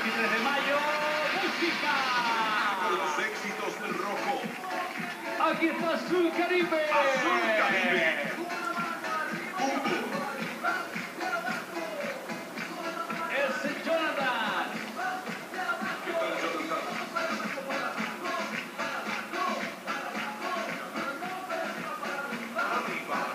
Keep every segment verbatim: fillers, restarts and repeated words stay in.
veintitrés de mayo, música. Con los éxitos del rojo. Aquí está Azul Caribe. Azul Caribe. Es Jonathan. ¿Qué tal, Jonathan? Arriba.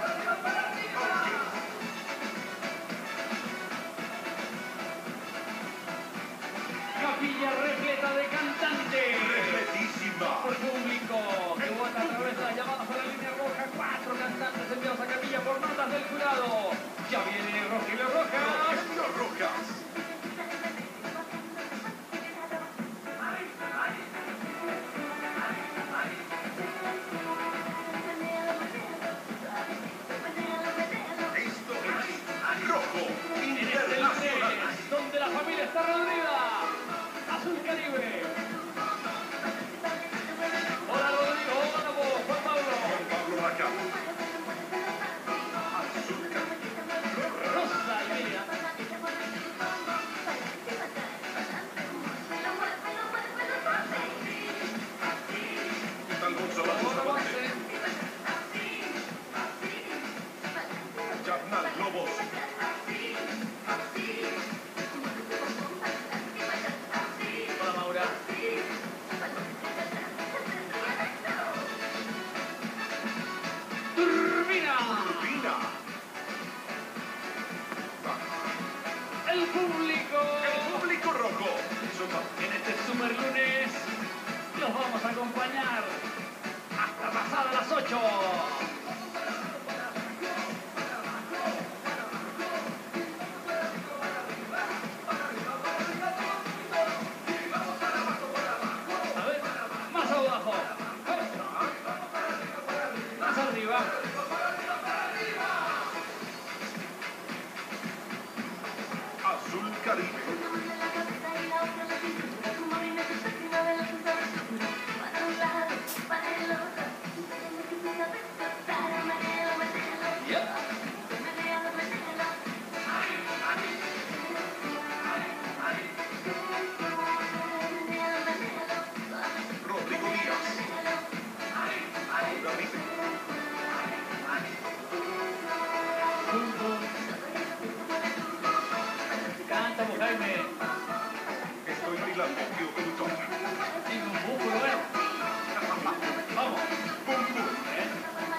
Capilla repleta de cantantes. Repletísima. Por público que vota a través de las llamadas por la línea roja. Cuatro cantantes enviados a capilla por notas del jurado. Ya viene Rogelio Rojas. Rogelio Rojas. Esto es Rojo Internacional. Donde la familia está reunida. Azul Caribe. Hola Rodrigo, hola vos, Juan Pablo. Juan Pablo Raca. Azul Caribe. Rosa y Miriam. ¿Qué tal, Gonzalo Bustamante? Yarnal Lobos. Hola Maura. Turbina. Turbina. El público. El público rojo. Eso va. En este super lunes los vamos a acompañar hasta pasadas las ocho. A ver, más abajo. Más arriba. Azul Caribe. Yep. Rodrigo Díaz. David. Pum, pum. Canta, Jaime. Estoy bailando, tío conductor. Tiene un músculo, bueno. Vamos. Pum, pum. ¿Eh?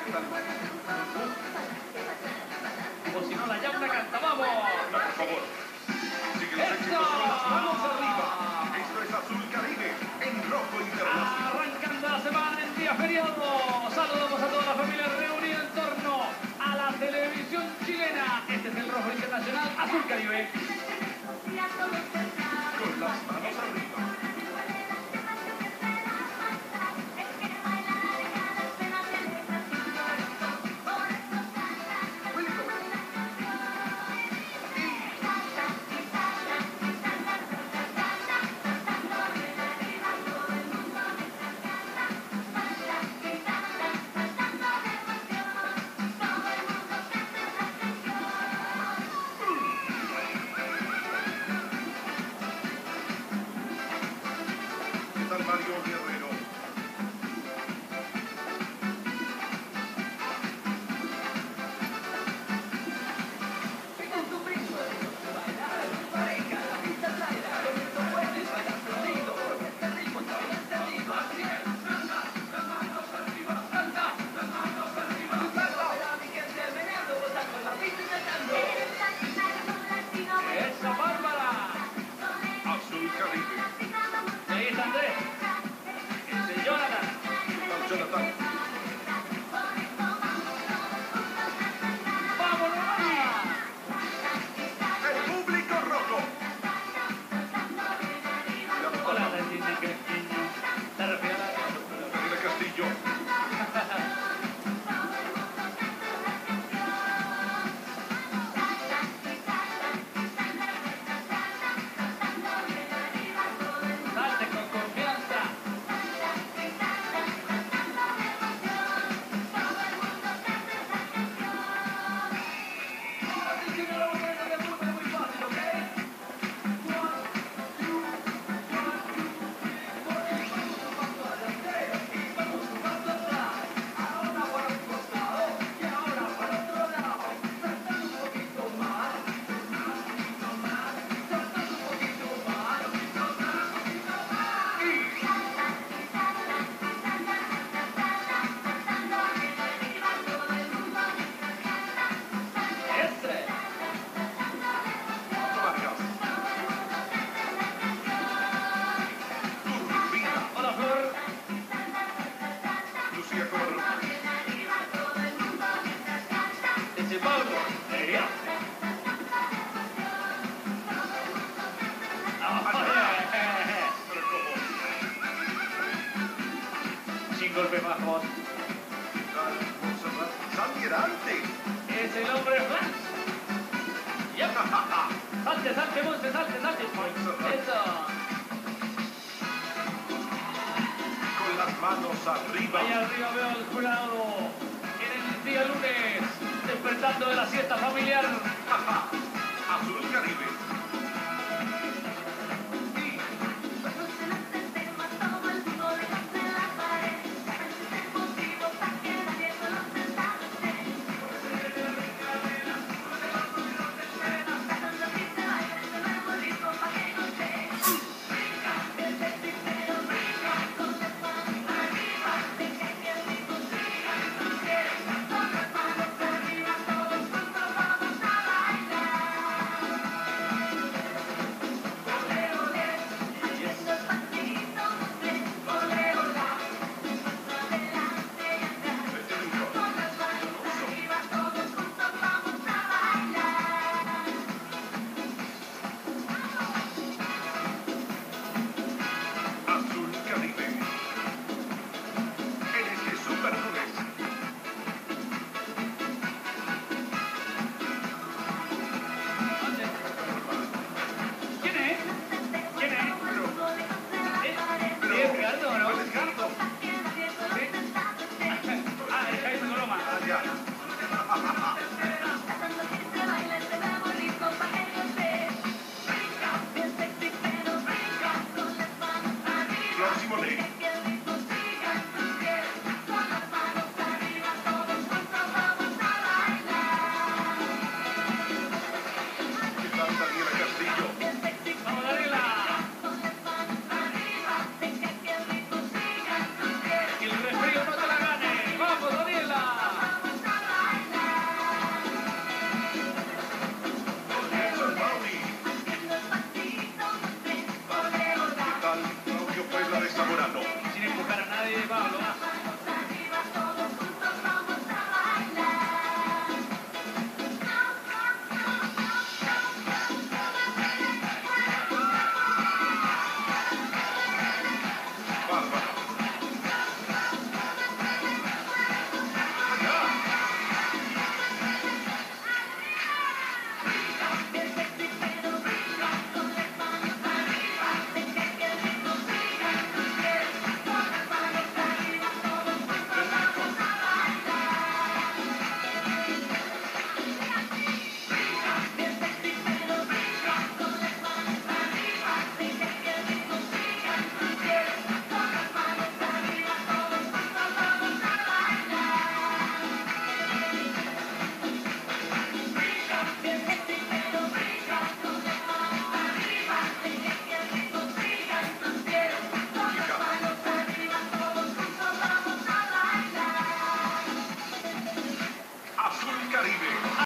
O si no, la llama canta, vamos. No, por favor. Sigue los éxitos con las manos arriba. Esto es Azul Caribe en Rojo Internacional. Arrancando la semana en día feriado. Saludamos a toda la familia reunida en torno a la televisión chilena. Este es el Rojo Internacional Azul Caribe. Con las manos arriba. ¿Qué tal, Mario Guerrero? ¡Esa Bárbara! Azul Caribe. Ahí está Andrés. Sin golpes bajos. Salte Dante. Es el hombre Flash. Yep. Salte, salte, Monse, salte, salte. Eso. Con las manos arriba. Allá arriba veo al jurado en el día lunes, despertando de la siesta familiar. Azul Caribe.